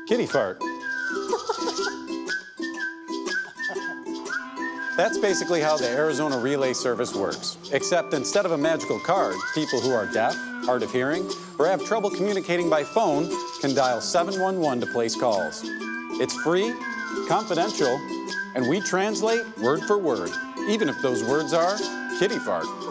Kitty fart. That's basically how the Arizona Relay Service works. Except instead of a magical card, people who are deaf, hard of hearing, or have trouble communicating by phone can dial 711 to place calls. It's free, confidential, and we translate word for word, even if those words are kitty fart.